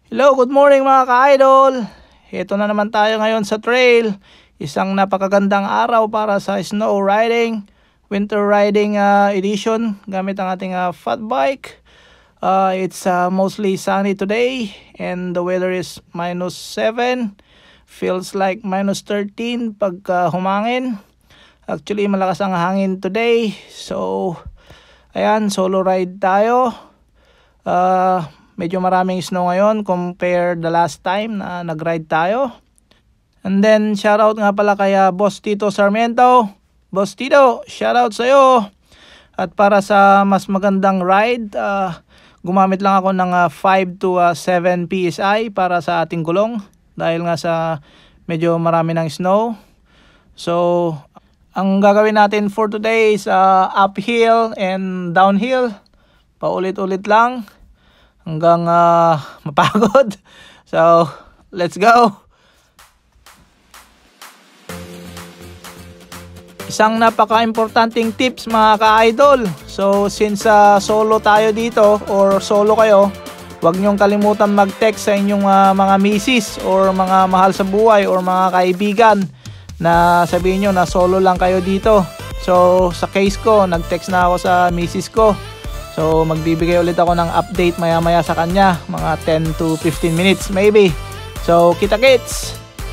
Hello, good morning mga ka-idol. Ito na naman tayo ngayon sa trail. Isang napakagandang araw para sa snow riding, winter riding edition gamit ang ating fat bike. It's mostly sunny today and the weather is -7. Feels like -13 pag humangin. Actually malakas ang hangin today. So ayan, solo ride tayo. Medyo maraming snow ngayon compared the last time na nag-ride tayo. And then shoutout nga pala kay Boss Tito Sarmiento. Boss Tito, shoutout sa'yo. At para sa mas magandang ride, gumamit lang ako ng 5 to 7 PSI para sa ating gulong. Dahil nga sa medyo marami ng snow. So ang gagawin natin for today is uphill and downhill. Paulit-ulit lang hanggang mapagod. So let's go. Isang napaka-importanting tips mga ka-idol. So since solo tayo dito or solo kayo, huwag niyong kalimutan mag-text sa inyong mga misis or mga mahal sa buhay or mga kaibigan na sabihin nyo na solo lang kayo dito. So sa case ko, nag-text na ako sa misis ko. So magbibigay ulit ako ng update maya maya sa kanya, mga 10 to 15 minutes maybe. So kita-kits.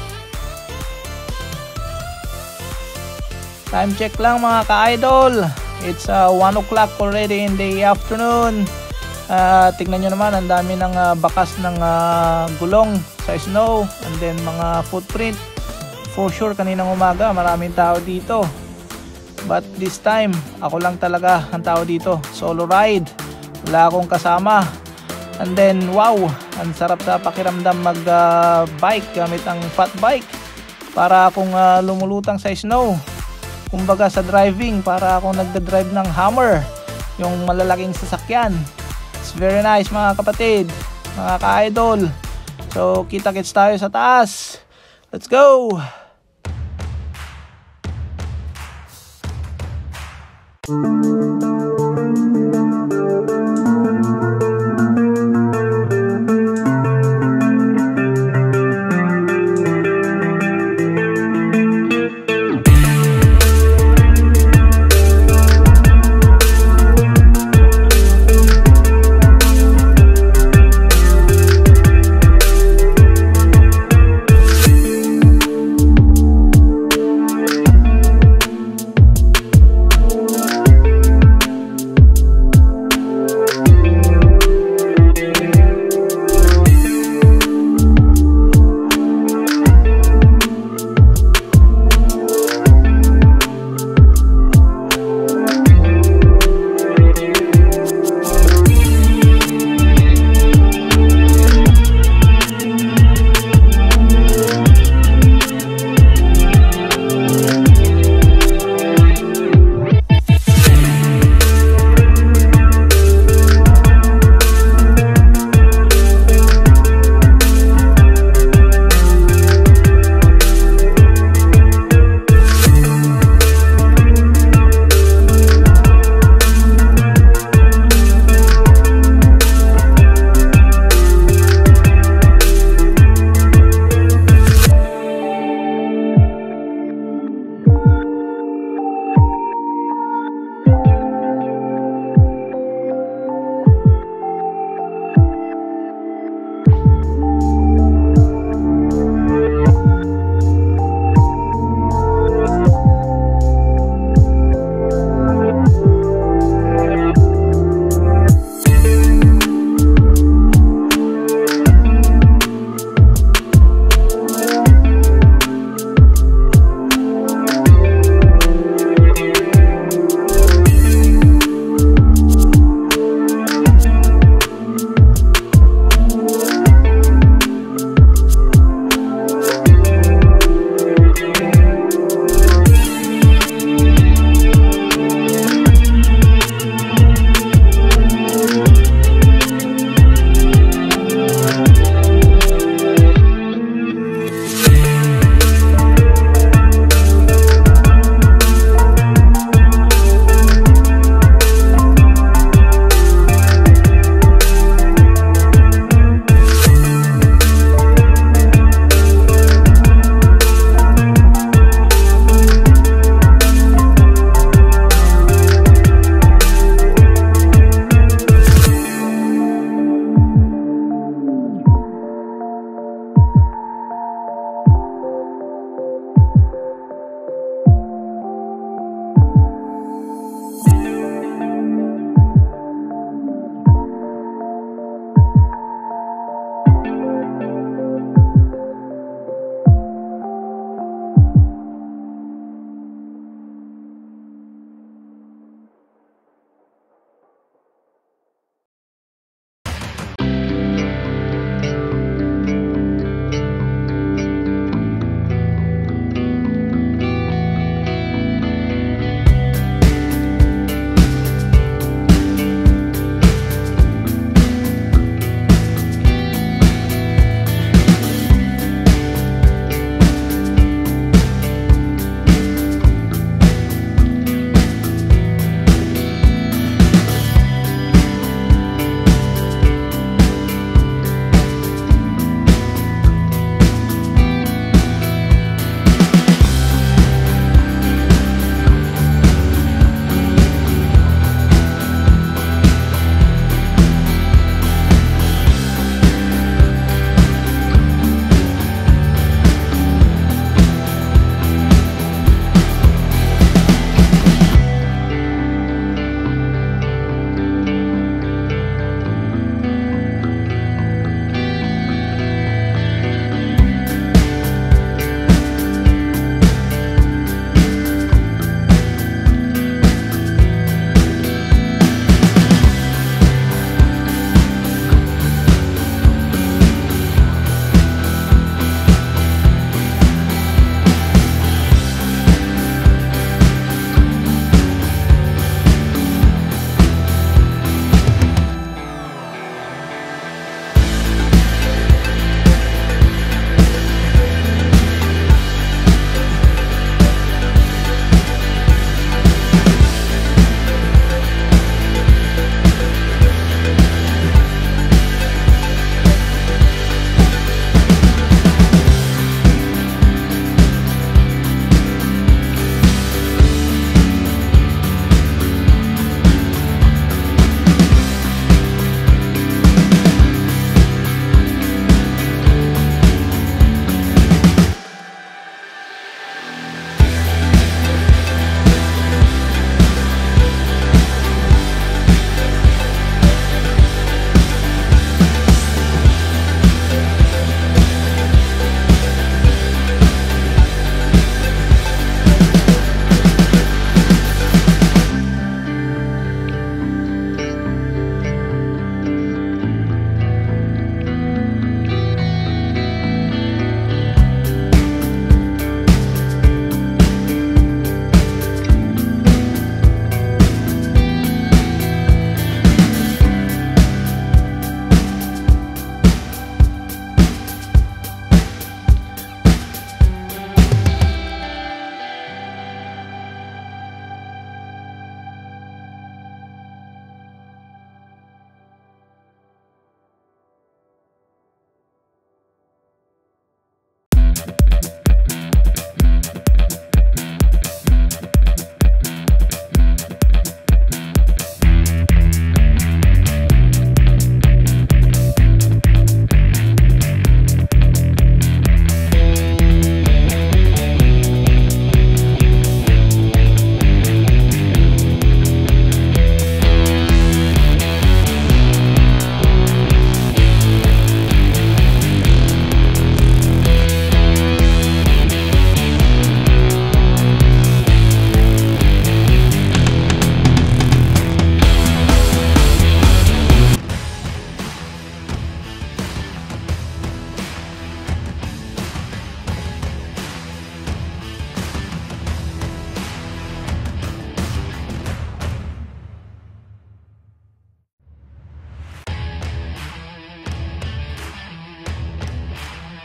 Time check lang mga ka-idol. It's 1 o'clock already in the afternoon. Tignan nyo naman, ang dami ng bakas ng gulong sa snow. And then mga footprint. For sure kaninang umaga maraming tao dito. But this time, ako lang talaga ang tao dito. Solo ride. Wala akong kasama. And then, wow, ang sarap sa pakiramdam mag-bike gamit ang fat bike. Para akong lumulutang sa snow. Kumbaga sa driving, para akong nagda-drive ng Hammer. Yung malalaking sasakyan. It's very nice mga kapatid, mga ka-idol. So, kita-kits tayo sa taas. Let's go!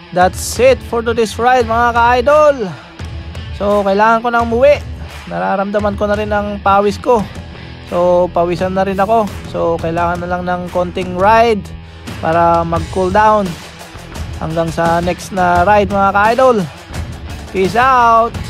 That's it for today's ride mga ka-idol. So kailangan ko nang umuwi. Nararamdaman ko na rin ang pawis ko. So pawisan na rin ako. So kailangan na lang ng konting ride para mag cool down hanggang sa next na ride mga ka-idol. Peace out.